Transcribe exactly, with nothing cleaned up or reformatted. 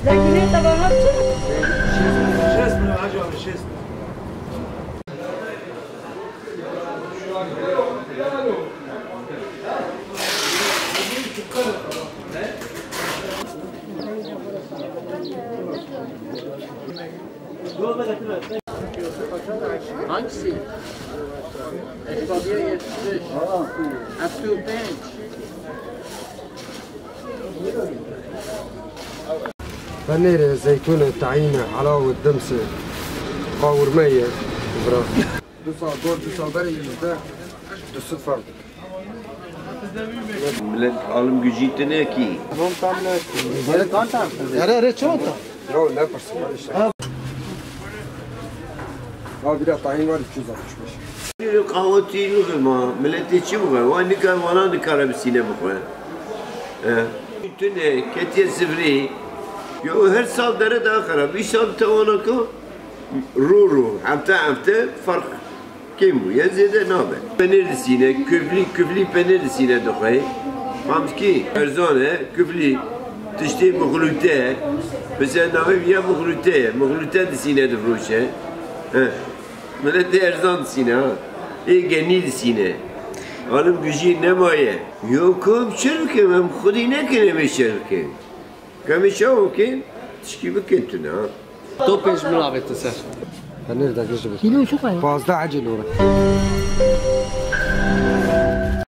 زنگونه طبعا چه؟ شست من عجواب شست. Hangisi? Ekvabiye yetmiş beş. Hafta beş. فنيرة زيتونة طعيمة حلاوة دمسة قاورمية برا دوسا دور دوسا بري يزده دوسا فرد millet alım gücü ne ki? هم تعمل Ara ara çanta. لا لا بس معلش ها بلا طعيم وارد كذا مش مش Kahvaltıyı mı? Millet içi mi? Vay ne kadar bana ne kadar bir sine mi? Bütün ne? Ketiye sıfırı. Yo her sal dere daha karab. Bir sal tavana ko. Ruru. Hafta hafta fark. Kim bu? Ya zede ne haber? Peynir de sine. Küfli küfli peynir de sine dokay. Hamski. Erzane küfli. Tişti muhlute. Mesela navim ya muhlute. Muhlute de sine de froşe. Millet de erzan sine ha. E genil sine. Alım gücü ne maye? Yok oğlum şerke ben khudi ne kelime şerke. Kami şov ki tişki bıkentun ha. تو پنج ملاقات سر فنيرة ده جزء كيلو شو قايم؟ فازده عجل ورا